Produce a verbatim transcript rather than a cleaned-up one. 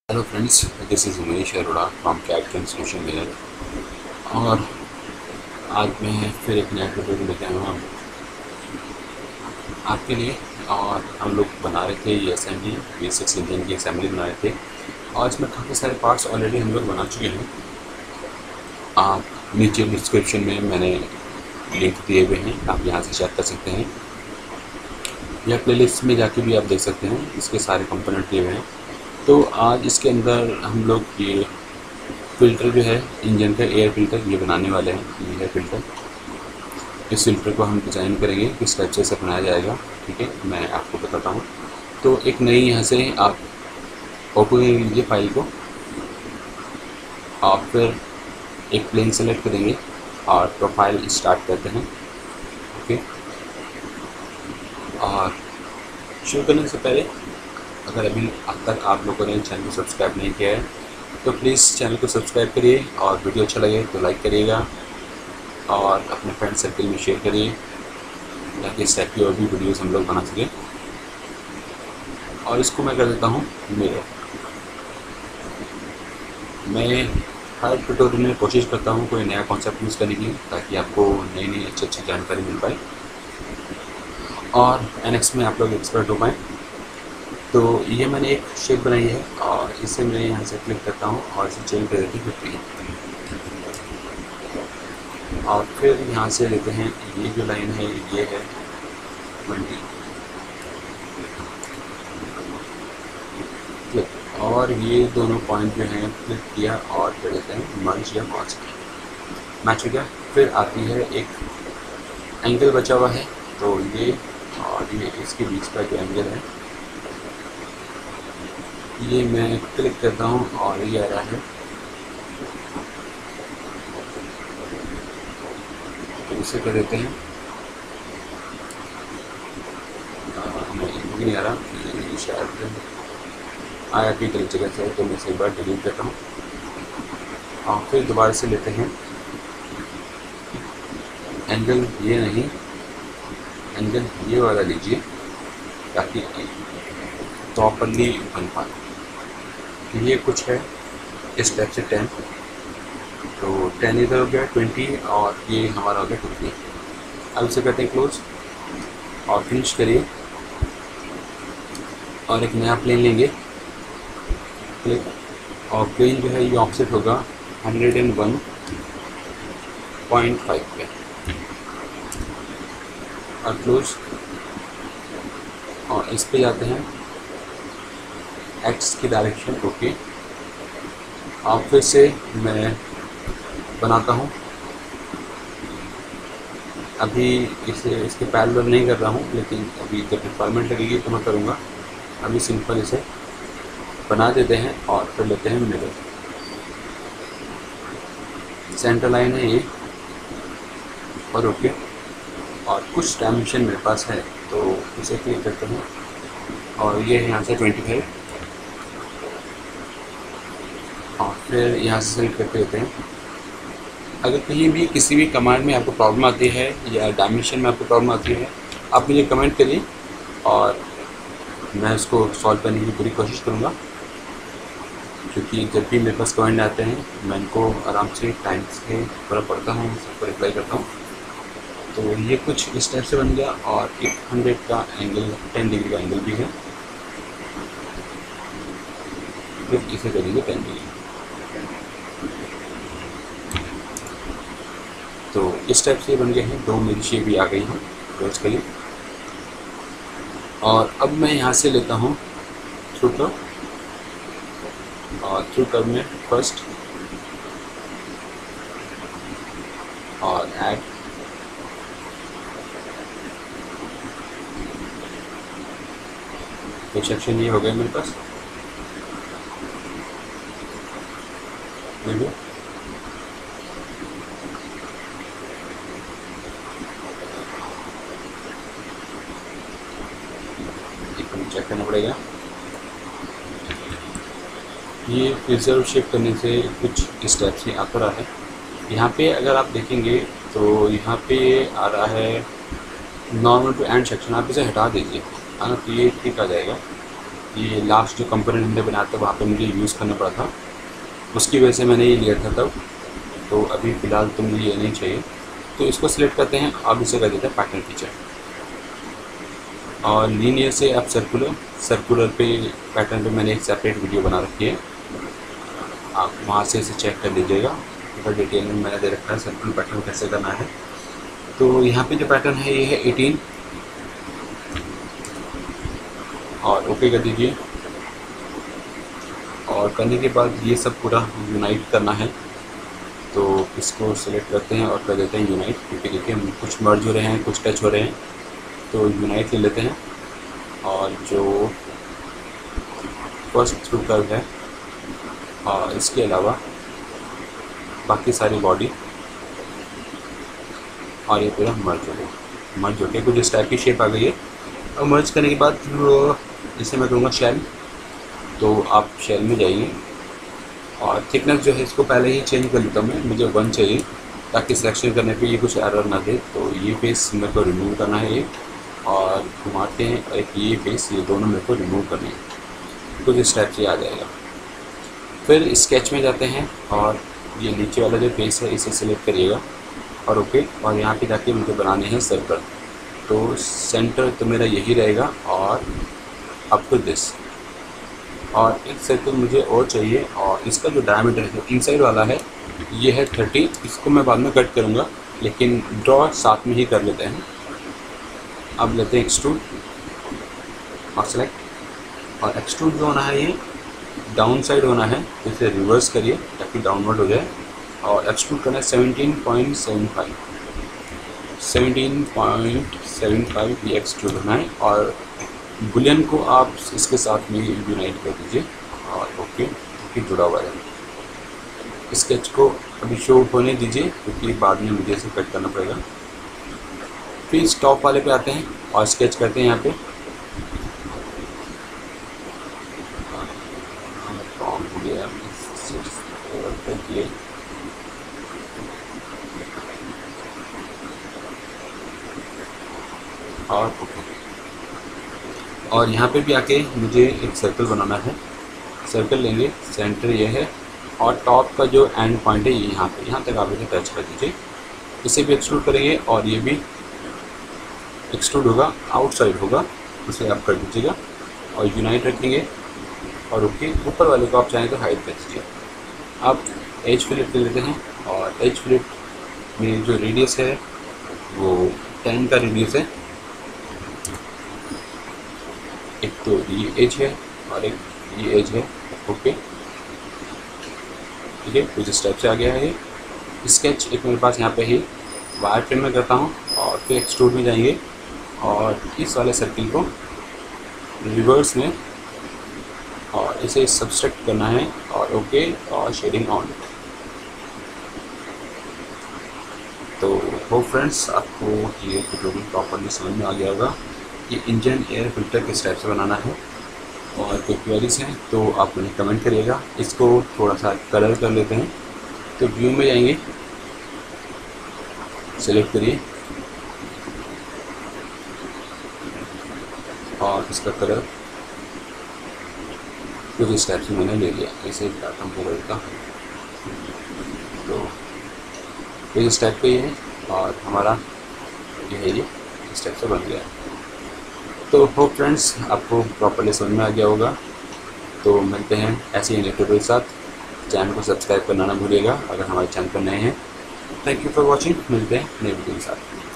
Hello friends, this is Umesh Arora from Catkon social media. और आज मैं फिर एक नया ट्यूटोरियल लेके आया हूँ आपके लिए। और हम लोग बना रहे थे ये असेंबली, बेसिक्स इंजन की असेंबली बना रहे थे और इसमें काफ़ी सारे पार्ट्स ऑलरेडी हम लोग बना चुके हैं। आप नीचे डिस्क्रिप्शन में मैंने लिंक दिए हुए हैं, आप यहाँ से चेक कर सकते हैं या प्लेलिस्ट में जाके भी आप देख सकते हैं, इसके सारे कंपोनेंट दिए हुए हैं। तो आज इसके अंदर हम लोग ये फ़िल्टर जो है इंजन का, एयर फ़िल्टर ये बनाने वाले हैं। ये है फ़िल्टर, इस फ़िल्टर को हम डिज़ाइन करेंगे, किस टाइप से इसे बनाया जाएगा। ठीक है, मैं आपको बताता हूँ। तो एक नई यहाँ से आप ओपन लीजिए फाइल को और फिर एक प्लेन सेलेक्ट करेंगे और प्रोफाइल स्टार्ट करते हैं। ओके, और शुरू करने से पहले अगर अभी अब तक आप लोगों ने चैनल को सब्सक्राइब नहीं किया है तो प्लीज़ चैनल को सब्सक्राइब करिए, और वीडियो अच्छा लगे तो लाइक करिएगा और अपने फ्रेंड सर्कल में शेयर करिए ताकि इस टाइप की और भी वीडियोस हम लोग बना सकें। और इसको मैं कर देता हूँ मिरर। मैं हर ट्यूटोरियल में कोशिश करता हूँ कोई नया कॉन्सेप्ट यूज़ करने की, ताकि आपको नई नई अच्छी अच्छी जानकारी मिल पाए और एनएक्स में आप लोग एक्सपर्ट हो पाएँ। तो ये मैंने एक शेप बनाई है और इसे मैं यहाँ से क्लिक करता हूँ और इसे चेंज कर देती हूँ फिफ्टी। और फिर यहाँ से लेते हैं ये जो लाइन है ये है ट्वेंटी, क्लिक। और ये दोनों पॉइंट जो हैं क्लिक किया और कर देते हैं मर्ज या मर्ज, मैच हो गया। फिर आती है एक एंगल बचा हुआ है, तो ये और ये इसके बीच का जो एंगल है ये मैं क्लिक करता हूँ और ये आ रहा है, तो इसे कर देते हैं। नहीं आ रहा, ये शायद आया भी गलत जगह से, तो मैं इसे एक बार डिलीट करता हूँ और फिर दोबारा से लेते हैं एंगल। ये नहीं, एंगल ये वाला लीजिए ताकि प्रॉपरली बन पाए। ये कुछ है इस टाइप से टेन, तो टेन इधर हो गया ट्वेंटी और ये हमारा हो गया फिफ्टी। अब इसे करते हैं क्लोज और फिनिश करिए और एक नया प्लेन लेंगे, क्लिक। और प्लेन जो है ये ऑफसेट होगा hundred and one point five पे और क्लोज। और इस पे जाते हैं एक्स की डायरेक्शन, ओके। और फिर से मैं बनाता हूँ, अभी इसे इसके पैरेलल नहीं कर रहा हूँ, लेकिन अभी जब रिक्वायरमेंट लगेगी तो मैं करूँगा। अभी सिंपल इसे बना देते हैं और फिर लेते हैं मिरर। सेंटर लाइन है ये और ओके। और कुछ डायमेंशन मेरे पास है तो इसे क्लिक करते हैं और ये है यहाँ से ट्वेंटी फाइव और फिर यहाँ से सेलेक्ट करके देते हैं। अगर कहीं भी किसी भी कमांड में आपको प्रॉब्लम आती है या डायमेंशन में आपको प्रॉब्लम आती है, आप मुझे कमेंट करिए और मैं उसको सॉल्व करने की पूरी कोशिश करूँगा, क्योंकि जब भी मेरे पास कमेंट आते हैं मैं इनको आराम से टाइम से पूरा पढ़ता हूँ, सबको रिप्लाई करता हूँ। तो ये कुछ इस टाइप से बन गया और एक हंड्रेड का एंगल, टेन डिग्री का एंगल भी है, फिर इसे करेंगे टेन डिग्री। तो इस टाइप से बन गए हैं, दो मेरी शेप भी आ गई हैं क्लोज के लिए। और अब मैं यहाँ से लेता हूँ थ्रू कर्व और थ्रू कर्व में फर्स्ट और ऐड, तो सेक्शन ये हो गया मेरे पास। देखो चेक करना पड़ेगा। ये प्रिजर्व शेप करने से कुछ इस टाइप से आता रहा है। यहाँ पे अगर आप देखेंगे तो यहाँ पे आ रहा है नॉर्मल टू एंड सेक्शन, आप इसे हटा दीजिए, है ना, तो ये ठीक आ जाएगा। ये लास्ट जो कंपोनेंट हमने बनाया था वहाँ पे मुझे यूज़ करना पड़ा था, उसकी वजह से मैंने ये लिया था तब। तो अभी फ़िलहाल तो मुझे ये नहीं चाहिए, तो इसको सिलेक्ट करते हैं। अब इसे कर देते हैं पैटर्न फीचर, और लीनियर से अब सर्कुलर सर्कुलर पे पैटर्न पे मैंने एक सेपरेट वीडियो बना रखी है, आप वहाँ से इसे चेक कर लीजिएगा। थोड़ा डिटेल में मैंने दे रखा है सर्कुलर पैटर्न कैसे करना है। तो यहाँ पे जो पैटर्न है ये है एटीन, और ओके कर दीजिए। और करने के बाद ये सब पूरा यूनाइट करना है, तो इसको सिलेक्ट करते हैं और कर देते हैं यूनाइट, क्योंकि देखिए कुछ मर्ज हो रहे हैं, कुछ टच हो रहे हैं, तो यूनाइट ले लेते हैं। और जो फर्स्ट थ्रू कर्व है और इसके अलावा बाकी सारी बॉडी, और ये पूरा मर्ज हो गया। मर्ज हो के कुछ इस टाइप की शेप आ गई है। और मर्ज करने के बाद इसे मैं कहूँगा शेल, तो आप शेल में जाइए और थिकनेस जो है इसको पहले ही चेंज कर लेता हूँ मैं, मुझे वन चाहिए ताकि सिलेक्शन करने पे ये कुछ एरर ना दे। तो ये फेस मेरे को रिमूव करना है ये, और घुमाते हैं एक ये फेस, ये दोनों मेरे को रिमूव करने हैं। कुछ इस टाइप से आ जाएगा। फिर स्केच में जाते हैं और ये नीचे वाला जो फेस है इसे सिलेक्ट करिएगा और ओके। और यहाँ पे जाके मुझे बनाने हैं सर्कल, तो सेंटर तो मेरा यही रहेगा और अप टू दिस। और एक सर्कल मुझे और चाहिए, और इसका जो डायमीटर है इनसाइड वाला है ये है थर्टी। इसको मैं बाद में कट करूँगा, लेकिन ड्रॉ साथ में ही कर लेते हैं। अब लेते हैं एक्सट्रूड और सेलेक्ट, और एक्सट्रूड जो होना है ये डाउन साइड होना है, तो इसे रिवर्स करिए ताकि डाउनवर्ड हो जाए। और एक्सट्रूड करना है seventeen point seven five seventeen point seven five ये एक्सट्रूड होना है। और बुलियन को आप इसके साथ में यूनाइट कर दीजिए और ओके ओके जुड़ा हुआ है। स्केच को अभी शो होने दीजिए क्योंकि बाद में मुझे इसे कट करना पड़ेगा। फिर स्टॉप वाले पे आते हैं और स्केच करते हैं यहाँ पे। और ओके, और यहाँ पे भी आके मुझे एक सर्कल बनाना है। सर्कल लेंगे, सेंटर ये है और टॉप का जो एंड पॉइंट है ये यहाँ पे, यहाँ तक आप इसे टच कर दीजिए। इसे भी एक्सट्रूड करेंगे और ये भी एक्सट्रूड होगा, आउटसाइड होगा, उसे आप कर दीजिएगा और यूनाइट रखेंगे और ओके। ऊपर वाले को आप चाहें तो हाइड कर दीजिए। आप एज फिलिप ले लेते हैं और एज फिलिप में जो रेडियस है वो टेन का रेडियस है। एक तो ये एज है और एक ये एज है, ओके ठीक है। कुछ स्टेप से आ गया है ये स्केच। एक मेरे पास यहाँ पे ही वायर फ्रेम में करता हूँ और फिर एक्सट्रूड में जाएंगे और इस वाले सर्किल को रिवर्स में और इसे सब्सट्रैक्ट करना है और ओके और शेडिंग ऑन। तो हो फ्रेंड्स, आपको ये ट्यूटोरियल प्रॉपर्ली समझ में आ गया होगा। ये इंजन एयर फिल्टर किस टाइप से बनाना है, और कोई क्वेरीज हैं तो आप मुझे कमेंट करिएगा। इसको थोड़ा सा कलर कर लेते हैं, तो व्यू में जाएंगे, सेलेक्ट करिए और इसका कलर कुछ इस टाइप से मैंने ले लिया। इसे डाटम कलर का, तो इस टाइप का ये है और हमारा ये है, ये इस टाइप से बन गया। तो होप फ्रेंड्स आपको प्रॉपर्ली समझ में आ गया होगा। तो मिलते हैं ऐसे ही ट्यूटोरियल के साथ। चैनल को सब्सक्राइब करना ना भूलिएगा अगर हमारे चैनल पर नए हैं। Thank you for watching. मिलते हैं नए वीडियो के साथ।